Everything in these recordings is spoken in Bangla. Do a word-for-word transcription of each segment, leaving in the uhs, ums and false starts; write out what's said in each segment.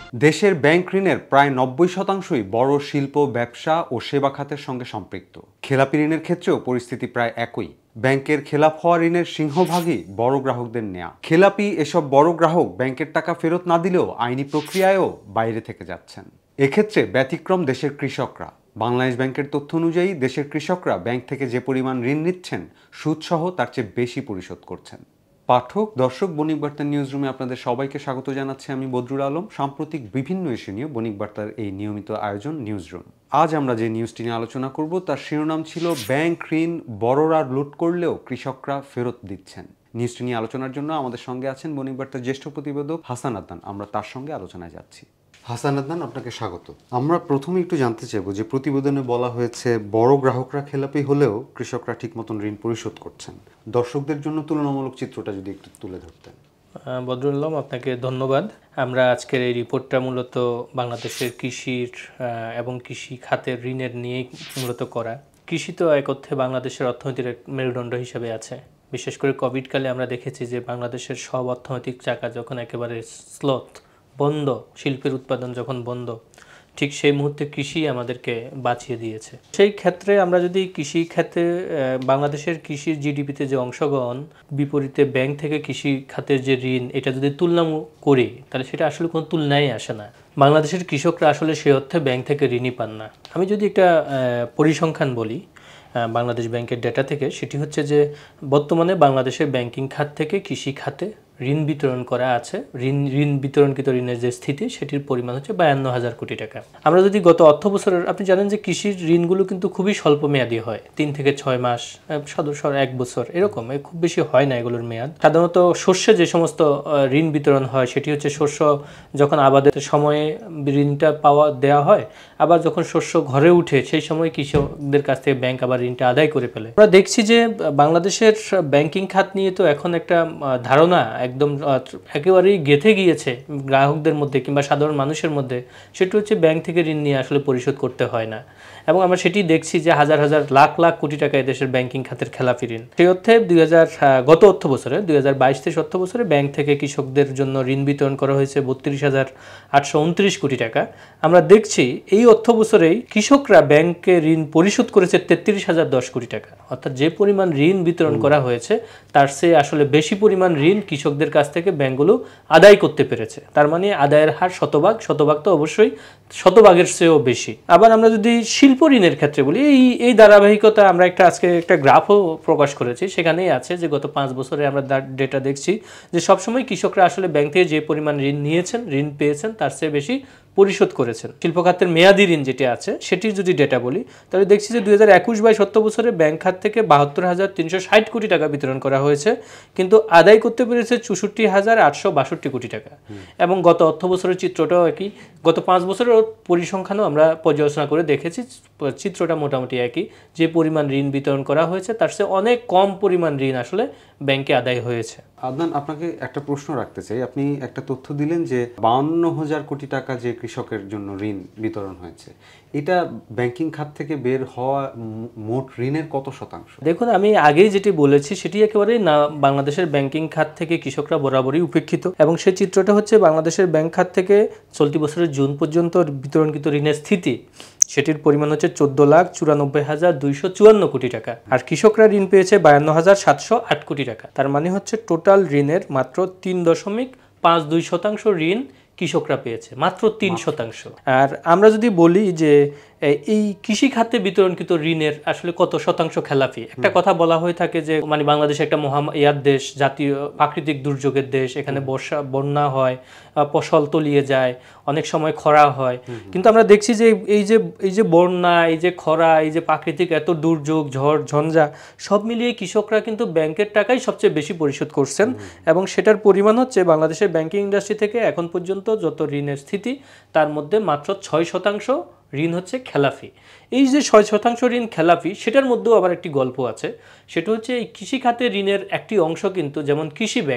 দেশের ব্যাংক ঋণের প্রায় নব্বই শতাংশই বড় শিল্প, ব্যবসা ও সেবা খাতের সঙ্গে সম্পৃক্ত। খেলাপি ঋণের ক্ষেত্রেও পরিস্থিতি প্রায় একই। ব্যাংকের খেলাপ হওয়া ঋণের সিংহভাগই বড় গ্রাহকদের নেয়া। খেলাপি এসব বড় গ্রাহক ব্যাংকের টাকা ফেরত না দিলেও আইনি প্রক্রিয়ায়ও বাইরে থেকে যাচ্ছেন। এক্ষেত্রে ব্যতিক্রম দেশের কৃষকরা। বাংলাদেশ ব্যাংকের তথ্য অনুযায়ী দেশের কৃষকরা ব্যাংক থেকে যে পরিমাণ ঋণ নিচ্ছেন, সুদসহ তার চেয়ে বেশি পরিশোধ করছেন। পাঠক, দর্শক, বণিক বার্তার নিউজ রুমে আপনাদের সবাইকে স্বাগত জানাচ্ছি আমি বদরুল আলম। সাম্প্রতিক বিভিন্ন ইস্যু নিয়ে বণিক বার্তার এই নিয়মিত আয়োজন নিউজ রুম। আজ আমরা যে নিউজটি নিয়ে আলোচনা করব তার শিরোনাম ছিল ব্যাংক ঋণ বড়রা লুট করলেও কৃষকরা ফেরত দিচ্ছেন। নিউজটি নিয়ে আলোচনার জন্য আমাদের সঙ্গে আছেন বণিক বার্তার জ্যেষ্ঠ প্রতিবেদক হাসান আদনান। আমরা তার সঙ্গে আলোচনায় যাচ্ছি। হাসান আদনান, আপনাকে স্বাগত। আমরা প্রথমে একটু জানতে চাইবো যে প্রতিবেদনে বলা হয়েছে বড় গ্রাহকরা খেলাপি হলেও কৃষকরা ঠিক মতন ঋণ পরিশোধ করছেন। দর্শকদের জন্য তুলনামূলক চিত্রটা যদি একটু তুলে ধরতেন। বদরুল আলম, আপনাকে ধন্যবাদ। আমরা আজকের এই রিপোর্টটা মূলত বাংলাদেশের কৃষির এবং কৃষি খাতের ঋণের নিয়েই মূলত করা। কৃষি তো এক অর্থে বাংলাদেশের অর্থনীতির এক মেরুদণ্ড হিসেবে আছে। বিশেষ করে কোভিডকালে আমরা দেখেছি যে বাংলাদেশের সব অর্থনৈতিক চাকা যখন একেবারে স্লথ বন্ধ, শিল্পের উৎপাদন যখন বন্ধ, ঠিক সেই মুহূর্তে কৃষি আমাদেরকে বাঁচিয়ে দিয়েছে। সেই ক্ষেত্রে আমরা যদি কৃষি খাতে বাংলাদেশের কৃষির জিডিপিতে যে অংশগ্রহণ, বিপরীতে ব্যাংক থেকে কৃষি খাতের যে ঋণ, এটা যদি তুলনা করি তাহলে সেটা আসলে কোনো তুলনায় আসে না। বাংলাদেশের কৃষকরা আসলে সে অর্থে ব্যাংক থেকে ঋণই পান না। আমি যদি একটা পরিসংখ্যান বলি বাংলাদেশ ব্যাংকের ডেটা থেকে, সেটি হচ্ছে যে বর্তমানে বাংলাদেশের ব্যাংকিং খাত থেকে কৃষি খাতে ঋণ বিতরণ করা আছে। ঋণ ঋণ বিতরণকৃত ঋণের যে স্থিতি, সেটির পরিমাণ হচ্ছে বায়ান্ন হাজার কোটি টাকা। আমরা যদি গত অর্থ বছরের, আপনি জানেন যে কৃষির ঋণগুলো কিন্তু খুবই স্বল্প মেয়াদী হয়, তিন থেকে ছয় মাস, সদস্য এক বছর, এরকম খুব বেশি হয় না এগুলোর মেয়াদ। সাধারণত শস্যে যে সমস্ত ঋণ বিতরণ হয় সেটি হচ্ছে শস্য যখন আবাদের সময়ে ঋণটা পাওয়া দেওয়া হয়, আবার যখন শস্য ঘরে উঠে সেই সময় কৃষকদের কাছ থেকে ব্যাংক আবার ঋণটা আদায় করে ফেলে। আমরা দেখছি যে বাংলাদেশের ব্যাংকিং খাত নিয়ে তো এখন একটা ধারণা একদম একেবারেই গেঁথে গিয়েছে গ্রাহকদের মধ্যে কিংবা সাধারণ মানুষের মধ্যে, সেটা হচ্ছে ব্যাংক থেকে ঋণ নিয়ে আসলে পরিশোধ করতে হয় না। এবং আমরা সেটি দেখছি যে হাজার হাজার লাখ লাখ কোটি টাকা এদেশের ব্যাংকিং খাতের খেলাপি ঋণ। সেই অর্থে দুই হাজার গত অর্থ বছরে দুই হাজার বাইশ তেইশ অর্থ বছরে ব্যাংক থেকে কৃষকদের জন্য ঋণ বিতরণ করা হয়েছে বত্রিশ হাজার আটশো উনত্রিশ কোটি টাকা। আমরা দেখছি এই অর্থ বছরেই কৃষকরা ব্যাংকে ঋণ পরিশোধ করেছে তেত্রিশ হাজার দশ কোটি টাকা। অর্থাৎ যে পরিমাণ ঋণ বিতরণ করা হয়েছে তার চেয়ে আসলে বেশি পরিমাণ ঋণ কৃষকদের কাছ থেকে ব্যাংকগুলো আদায় করতে পেরেছে। তার মানে আদায়ের হার শতভাগ, শতভাগ তো অবশ্যই শতভাগের চেয়েও বেশি। আবার আমরা যদি শিল্প ঋণের ক্ষেত্রে বলি, এই এই ধারাবাহিকতা আমরা একটা আজকে একটা গ্রাফও প্রকাশ করেছি, সেখানেই আছে যে গত পাঁচ বছরে আমরা ডেটা দেখছি যে সবসময় কৃষকরা আসলে ব্যাংক থেকে যে পরিমাণ ঋণ নিয়েছেন, ঋণ পেয়েছেন, তার চেয়ে বেশি পরিশোধ করেছেন। শিল্প খাতের মেয়াদি ঋণ যেটি আছে সেটির যদি ডেটা বলি তাহলে দেখছি যে দুই হাজার একুশ বাইশ অর্থ বছরে ব্যাংক খাত থেকে বাহাত্তর হাজার তিনশো ষাট কোটি টাকা বিতরণ করা হয়েছে, কিন্তু আদায় করতে পেরেছে চৌষট্টি হাজার আটশো বাষট্টি কোটি টাকা। এবং গত অর্থ বছরের চিত্রটাও একই। গত পাঁচ বছরের পরিসংখ্যানও আমরা পর্যালোচনা করে দেখেছি, চিত্রটা মোটামুটি একই। যে পরিমাণ ঋণ বিতরণ করা হয়েছে তার চেয়ে অনেক কম পরিমাণ ঋণ আসলে ব্যাংকে আদায় হয়েছে। আদনান, আপনাকে একটা প্রশ্ন রাখতে চাই। আপনি একটা তথ্য দিলেন যে বাউন্ন হাজার কোটি টাকা যে কৃষকের জন্য ঋণ বিতরণ হয়েছে, এটা ব্যাংকিং খাত থেকে বের হওয়া মোট ঋণের কত শতাংশ? দেখুন, আমি আগেই যেটি বলেছি সেটি একেবারেই না, বাংলাদেশের ব্যাংকিং খাত থেকে কৃষকরা বরাবরই উপেক্ষিত। এবং সেই চিত্রটা হচ্ছে বাংলাদেশের ব্যাংক খাত থেকে চলতি বছরের জুন পর্যন্ত বিতরণকৃত ঋণের স্থিতি, সেটির পরিমাণ হচ্ছে চোদ্দ লাখ চুরানব্বই হাজার দুইশো চুয়ান্ন কোটি টাকা। আর কৃষকরা ঋণ পেয়েছে বায়ান্ন হাজার সাতশো আট কোটি টাকা। তার মানে হচ্ছে টোটাল ঋণের মাত্র তিন দশমিক পাঁচ দুই শতাংশ ঋণ কৃষকরা পেয়েছে, মাত্র তিন শতাংশ। আর আমরা যদি বলি যে এই কৃষি খাতে বিতরণকৃত ঋণের আসলে কত শতাংশ খেলাপি, একটা কথা বলা হয়ে থাকে যে মানে বাংলাদেশ একটা মহা ইয়ার দেশ, জাতীয় প্রাকৃতিক দুর্যোগের দেশ, এখানে বর্ষা বন্যা হয়, ফসল তলিয়ে যায়, অনেক সময় খরা হয়। কিন্তু আমরা দেখছি যে এই যে এই যে বন্যা, এই যে খরা, এই যে প্রাকৃতিক এত দুর্যোগ, ঝড় ঝঞ্ঝা, সব মিলিয়ে কৃষকরা কিন্তু ব্যাংকের টাকাই সবচেয়ে বেশি পরিশোধ করছেন। এবং সেটার পরিমাণ হচ্ছে বাংলাদেশের ব্যাংকিং ইন্ডাস্ট্রি থেকে এখন পর্যন্ত যত ঋণের স্থিতি তার মধ্যে মাত্র ছয় শতাংশ ঋণ হচ্ছে খেলাফি। এই যে ছয় শতাংশ ঋণ খেলাফি, সেটার মধ্যেও আবার একটি গল্প আছে। সেটা হচ্ছে এই কৃষি খাতে ঋণের একটি অংশ কিন্তু, যেমন কৃষি ব্যাংক,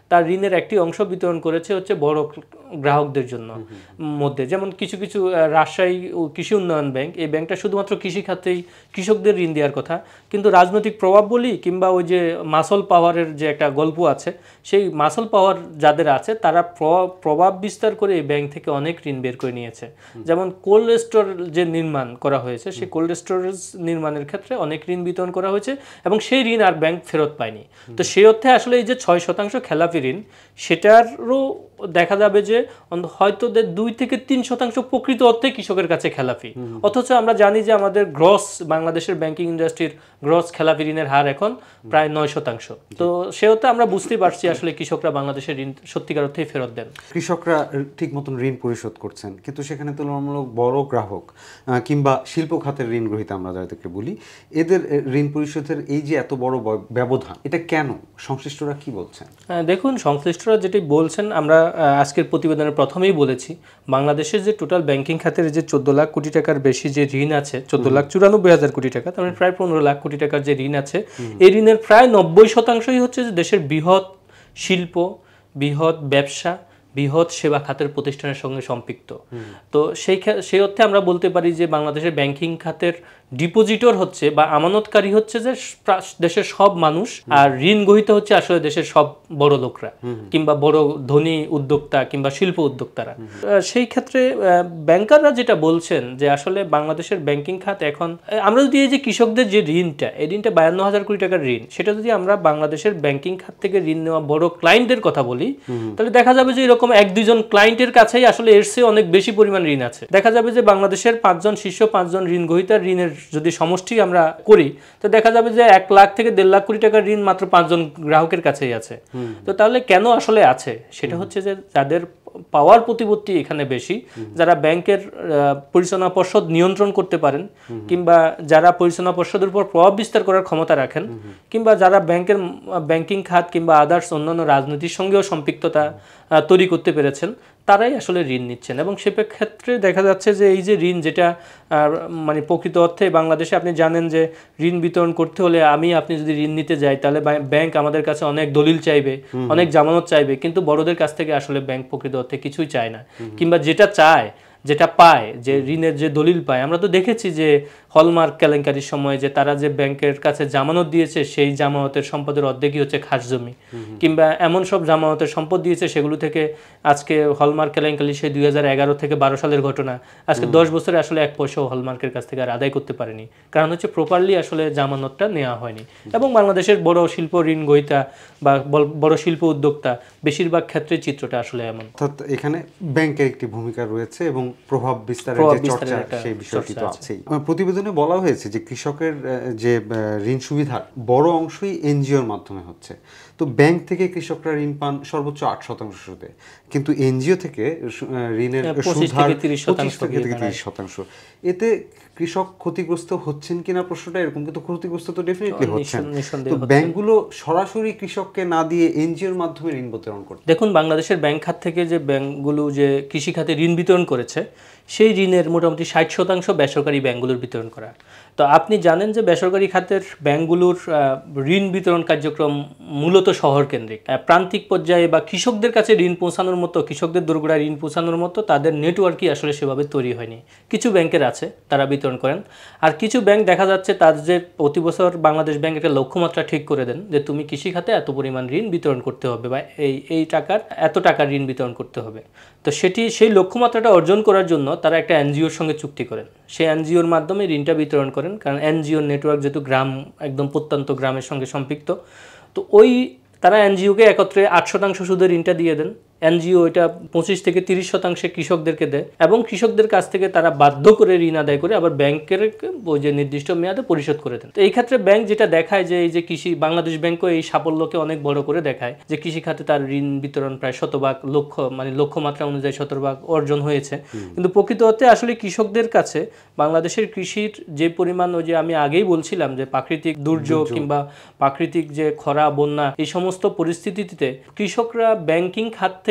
তার ঋণের একটি অংশ বিতরণ করেছে হচ্ছে বড় গ্রাহকদের জন্য মধ্যে, যেমন কিছু কিছু রাজশাহী কৃষি উন্নয়ন ব্যাংক, এই ব্যাংকটা শুধুমাত্র কৃষি খাতেই কৃষকদের ঋণ দেওয়ার কথা, কিন্তু রাজনৈতিক প্রভাব বলি কিংবা ওই যে মাসল পাওয়ারের যে একটা গল্প আছে, সেই মাসল পাওয়ার যাদের আছে তারা প্রভাব বিস্তার করে এই ব্যাংক থেকে অনেক ঋণ বের করে নিয়েছে। যেমন কোল্ড স্টোর যে নির্মাণ করা হয়েছে, সেই কোল্ড স্টোরেজ নির্মাণের ক্ষেত্রে অনেক ঋণ বিতরণ করা হয়েছে এবং সেই ঋণ আর ব্যাংক ফেরত পায়নি। তো সেই অর্থে আসলে এই যে ছয় শতাংশ খেলাপি ঋণ, সেটারও দেখা যাবে যে হয়তো দুই থেকে তিন শতাংশ প্রকৃত অর্থে কৃষকের কাছে খেলাপি, অথচ আমরা জানি যে আমাদের গ্রস বাংলাদেশের ব্যাংকিং ইন্ডাস্ট্রির গ্রস খেলাপি ঋণের হার এখন প্রায় নয় শতাংশ। তো সে অর্থে আমরা বুঝতেই পারছি আসলে কৃষকরা বাংলাদেশের ঋণ সত্যিকার অর্থেই ফেরত দেন। কৃষকরা ঠিক মতন ঋণ পরিশোধ করছেন, কিন্তু সেখানে তুলনামূলক বড় গ্রাহক কিংবা শিল্প খাতের ঋণ গ্রহীতা আমরা যাদেরকে বলি, এদের ঋণ পরিশোধের এই যে এত বড় ব্যবধান, এটা কেন? সংশ্লিষ্টরা কি বলছেন? দেখুন, সংশ্লিষ্টরা যেটি বলছেন, আমরা আজকের প্রতিবেদনের প্রথমেই বলেছি, বাংলাদেশের যে টোটাল ব্যাংকিং খাতের যে চোদ্দ লাখ কোটি টাকার বেশি যে ঋণ আছে, চোদ্দ লাখ চুরানব্বই হাজার কোটি টাকা, তার মানে প্রায় পনেরো লাখ কোটি টাকার যে ঋণ আছে, এই ঋণের প্রায় নব্বই শতাংশই হচ্ছে যে দেশের বৃহৎ শিল্প, বৃহৎ ব্যবসা, বৃহৎ সেবা খাতের প্রতিষ্ঠানের সঙ্গে সম্পৃক্ত। তো সেই সেই অর্থে আমরা বলতে পারি যে বাংলাদেশের ব্যাংকিং খাতের ডিপোজিটর হচ্ছে বা আমানতকারী হচ্ছে যে দেশের সব মানুষ, আর ঋণ গ্রহীতা হচ্ছে আসলে দেশের সব বড় লোকরা কিংবা বড় ধনী উদ্যোক্তা কিংবা শিল্প উদ্যোক্তারা। সেই ক্ষেত্রে ব্যাংকাররা যেটা বলছেন যে আসলে বাংলাদেশের ব্যাংকিং খাত এখন, আমরা যদি এই যে কৃষকদের যে ঋণটা, এই ঋণটা বায়ান্ন হাজার কোটি টাকার ঋণ, সেটা যদি আমরা বাংলাদেশের ব্যাংকিং খাত থেকে ঋণ নেওয়া বড় ক্লায়েন্টের কথা বলি, তাহলে দেখা যাবে যে এরকম এক দুইজন ক্লায়েন্টের কাছেই আসলে এর চেয়ে অনেক বেশি পরিমাণ ঋণ আছে। দেখা যাবে যে বাংলাদেশের পাঁচজন শীর্ষ পাঁচজন ঋণ গ্রহীতার ঋণের যদি সমষ্টি আমরা করি, তো দেখা যাবে যে এক লাখ থেকে দেড় লাখ কোটি টাকার ঋণ মাত্র পাঁচজন গ্রাহকের কাছেই আছে। তো তাহলে কেন আসলে আছে? সেটা হচ্ছে যে যাদের পাওয়ার প্রতিপত্তি এখানে বেশি, যারা ব্যাংকের পরিচালনা পর্ষদ নিয়ন্ত্রণ করতে পারেন, কিংবা যারা পরিচালনা পর্ষদের উপর প্রভাব বিস্তার করার ক্ষমতা রাখেন, কিংবা যারা ব্যাংকের ব্যাংকিং খাত কিংবা আদার্স অন্যান্য রাজনীতির সঙ্গেও সম্পৃক্ততা তৈরি করতে পেরেছেন, তারাই আসলে ঋণ নিচ্ছেন। এবং সে ক্ষেত্রে দেখা যাচ্ছে যে এই যে ঋণ, যেটা মানে প্রকৃত অর্থে বাংলাদেশে আপনি জানেন যে ঋণ বিতরণ করতে হলে আমি আপনি যদি ঋণ নিতে যাই, তাহলে ব্যাংক আমাদের কাছে অনেক দলিল চাইবে, অনেক জামানত চাইবে, কিন্তু বড়দের কাছ থেকে আসলে ব্যাংক প্রকৃত অর্থে কিছুই চায় না, কিংবা যেটা চায়, যেটা পায়, যে ঋণের যে দলিল পায়, আমরা তো দেখেছি যে হলমার্ক কেলেঙ্কারির সময় যে তারা যে ব্যাংকের কাছে জামানত দিয়েছে, সেই জামানতের সম্পদের অর্ধেকই হচ্ছে খাস জমি, কিংবা এমন সব জামানতের সম্পদ দিয়েছে সেগুলো থেকে আজকে হলমার্ক কেলেঙ্কারি সেই দুই হাজার এগারো থেকে বারো সালের ঘটনা, আজকে দশ বছরে আসলে এক পয়সাও হলমার্কের কাছ থেকে আর আদায় করতে পারেনি, কারণ হচ্ছে প্রপারলি আসলে জামানতটা নেওয়া হয়নি। এবং বাংলাদেশের বড় শিল্প ঋণ গ্রহীতা বা বড় শিল্প উদ্যোক্তা বেশিরভাগ ক্ষেত্রে চিত্রটা আসলে এমন। অর্থাৎ এখানে ব্যাংকের একটি ভূমিকা রয়েছে এবং প্রভাব বিস্তারের যে চর্চা, সেই বিষয়টি তো আছেই। প্রতিবেদনে বলা হয়েছে যে কৃষকের যে ঋণ সুবিধার বড় অংশই এনজিওর মাধ্যমে হচ্ছে। তো ব্যাংক থেকে কৃষকরা ঋণ পান সর্বোচ্চ আট শতাংশ সুদে, কিন্তু এনজিও থেকে ঋণের সুদ হার পঁচিশ থেকে তিরিশ শতাংশ। এতে কৃষক ক্ষতিগ্রস্ত হচ্ছেন কিনা প্রশ্নটা এরকম, কিন্তু ক্ষতিগ্রস্ত তো ডেফিনেটলি হচ্ছেন। তো ব্যাংকগুলো সরাসরি কৃষককে না দিয়ে এনজিওর মাধ্যমে ঋণ বিতরণ করছে। দেখুন, বাংলাদেশের ব্যাংক খাত থেকে যে ব্যাংকগুলো যে কৃষি খাতে ঋণ বিতরণ করেছে, সেই ঋণের মোটামুটি ষাট শতাংশ বেসরকারি ব্যাংকগুলোর বিতরণ করা। তো আপনি জানেন যে বেসরকারি খাতের ব্যাংকগুলোর ঋণ বিতরণ কার্যক্রম মূলত শহর কেন্দ্রিক। প্রান্তিক পর্যায়ে বা কৃষকদের কাছে ঋণ পৌঁছানোর মতো, কৃষকদের দোরগোড়ায় ঋণ পৌঁছানোর মতো তাদের নেটওয়ার্কই আসলে সেভাবে তৈরি হয়নি। কিছু ব্যাংকের আছে, তারা বিতরণ করেন, আর কিছু ব্যাংক দেখা যাচ্ছে তার যে প্রতি বছর বাংলাদেশ ব্যাংক একটা লক্ষ্যমাত্রা ঠিক করে দেন যে তুমি কৃষি খাতে এত পরিমাণ ঋণ বিতরণ করতে হবে বা এই এই টাকার এত টাকার ঋণ বিতরণ করতে হবে। তো সেটি সেই লক্ষ্যমাত্রাটা অর্জন করার জন্য তারা একটা এনজিওর সঙ্গে চুক্তি করেন, সেই এনজিওর মাধ্যমে ঋণটা বিতরণ করেন, কারণ এনজিওর নেটওয়ার্ক যেহেতু গ্রাম, একদম প্রত্যন্ত গ্রামের সঙ্গে সম্পৃক্ত। তো ওই তারা এনজিওকে একত্রে আট শতাংশ সুদে ঋণটা দিয়ে দেন। এনজিও এটা পঁচিশ থেকে তিরিশ শতাংশে কৃষকদেরকে দেয় এবং কৃষকদের কাছ থেকে তারা বাধ্য করে ঋণ আদায় করে আবার ব্যাংকের ওই যে নির্দিষ্ট মেয়াদে পরিশোধ করে দেন। তো এই ক্ষেত্রে ব্যাংক যেটা দেখায় যে এই যে কৃষি, বাংলাদেশ ব্যাংকও এই সাফল্যকে অনেক বড় করে দেখায় যে কৃষি খাতে তার ঋণ বিতরণ প্রায় শতভাগ লক্ষ্য মানে লক্ষ্যমাত্রা অনুযায়ী শতভাগ অর্জন হয়েছে। কিন্তু প্রকৃত অর্থে আসলে কৃষকদের কাছে বাংলাদেশের কৃষির যে পরিমাণ, ওই যে আমি আগেই বলছিলাম যে প্রাকৃতিক দুর্যোগ কিংবা প্রাকৃতিক যে খরা, বন্যা, এই সমস্ত পরিস্থিতিতে কৃষকরা ব্যাংকিং খাত থেকে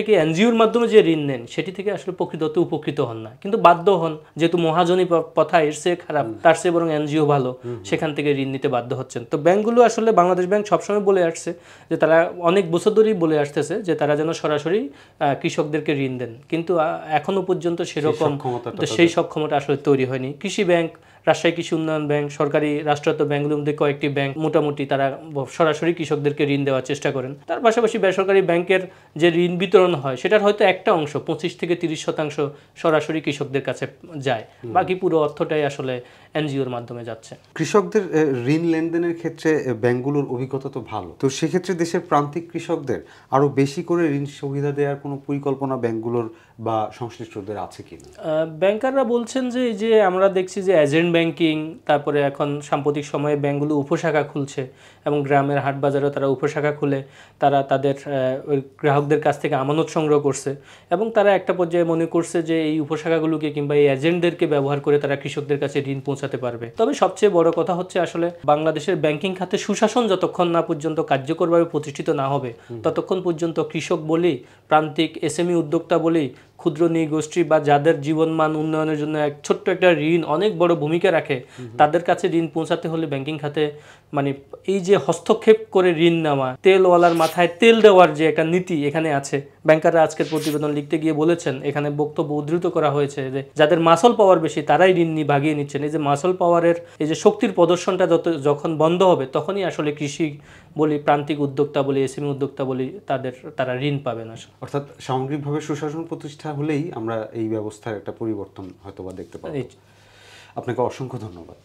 থেকে এনজিওর মাধ্যমে যে ঋণ নেন সেটি থেকে আসলে প্রকৃততে উপকৃত হন না, কিন্তু বাধ্য হন, যেহেতু মহাজনী প্রথা এর চেয়ে খারাপ, তার চেয়ে বরং এনজিও ভালো, সেখান থেকে ঋণ নিতে বাধ্য হচ্ছেন। তো ব্যাংকগুলো আসলে, বাংলাদেশ ব্যাংক সবসময় বলে আসছে যে তারা অনেক বছর ধরেই বলে আসতেছে যে তারা যেন সরাসরি কৃষকদেরকে ঋণ দেন, কিন্তু এখনো পর্যন্ত সেরকম সেই সক্ষমতা আসলে তৈরি হয়নি। কৃষি ব্যাংক, রাজশাহী কৃষি উন্নয়ন ব্যাংক, সরকারি রাষ্ট্রায়ত্ত ব্যাংকগুলোর মধ্যে কয়েকটি ব্যাংক মোটামুটি তারা সরাসরি কৃষকদেরকে ঋণ দেওয়ার চেষ্টা করেন। তার পাশাপাশি বেসরকারি ব্যাংকের যে ঋণ বিতরণ হয় সেটার হয়তো একটা অংশ, পঁচিশ থেকে তিরিশ শতাংশ সরাসরি কৃষকদের কাছে যায়, বাকি পুরো অর্থটাই আসলে এনজিওর মাধ্যমে যাচ্ছে। কৃষকদের ঋণ লেনদেনের ক্ষেত্রে ব্যাংকগুলোর অভিজ্ঞতা তো ভালো, তো সেক্ষেত্রে দেশের প্রান্তিক কৃষকদের আরো বেশি করে ঋণ সুবিধা দেওয়ার কোনো পরিকল্পনা ব্যাংকগুলোর বা সংশ্লিষ্টদের আছে কিনা? ব্যাংকাররা বলছেন যে এই যে আমরা দেখছি যে এজেন্ট ব্যাংকিং, তারপরে এখন সাম্প্রতিক সময়ে ব্যাংকগুলো উপশাখা খুলছে এবং গ্রামের হাট বাজারেও তারা উপশাখা খুলে তারা তাদের ওই গ্রাহকদের কাছ থেকে আমানত সংগ্রহ করছে এবং তারা একটা পর্যায়ে মনে করছে যে এই উপশাখাগুলোকে কিংবা এই এজেন্টদেরকে ব্যবহার করে তারা কৃষকদের কাছে ঋণ পৌঁছাতে পারবে। তবে সবচেয়ে বড় কথা হচ্ছে আসলে বাংলাদেশের ব্যাংকিং খাতে সুশাসন যতক্ষণ না পর্যন্ত কার্যকরভাবে প্রতিষ্ঠিত না হবে ততক্ষণ পর্যন্ত কৃষক বলি, প্রান্তিক এসএমই উদ্যোক্তা বলি, ক্ষুদ্র নৃগোষ্ঠী বা যাদের জীবনমান উন্নয়নের জন্য এক ছোট্ট একটা ঋণ অনেক বড় ভূমিকা রাখে, তাদের কাছে ঋণ পৌঁছাতে হলে ব্যাংকিং খাতে মানে এই যে হস্তক্ষেপ করে ঋণ নেওয়া, তেলওয়ালার মাথায় তেল দেওয়ার যে একটা নীতি এখানে আছে। ব্যাংকাররা আজকের প্রতিবেদন লিখতে গিয়ে বলেছেন, এখানে বক্তব্য উদ্ধৃত করা হয়েছে যে যাদের মাসল পাওয়ার বেশি তারাই ঋণ নিয়ে ভাগিয়ে নিচ্ছেন। এই যে মাসল পাওয়ারের এই যে শক্তির প্রদর্শনটা যত যখন বন্ধ হবে তখনই আসলে কৃষি বলি, প্রান্তিক উদ্যোক্তা বলি, এসএমই উদ্যোক্তা বলি, তাদের তারা ঋণ পাবে না। অর্থাৎ সামগ্রিকভাবে সুশাসন প্রতিষ্ঠা হলেই আমরা এই ব্যবস্থার একটা পরিবর্তন হয়তোবা দেখতে পাবো। আপনাকে অসংখ্য ধন্যবাদ।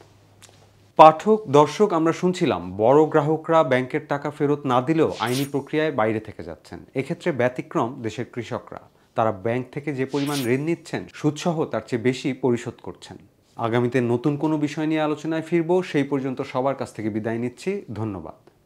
পাঠক, দর্শক, আমরা শুনছিলাম বড় গ্রাহকরা ব্যাংকের টাকা ফেরত না দিলেও আইনি প্রক্রিয়ায় বাইরে থেকে যাচ্ছেন। এক্ষেত্রে ব্যতিক্রম দেশের কৃষকরা, তারা ব্যাংক থেকে যে পরিমাণ ঋণ নিচ্ছেন সুদসহ তার চেয়ে বেশি পরিশোধ করছেন। আগামীতে নতুন কোনো বিষয় নিয়ে আলোচনায় ফিরবো, সেই পর্যন্ত সবার কাছ থেকে বিদায় নিচ্ছি। ধন্যবাদ।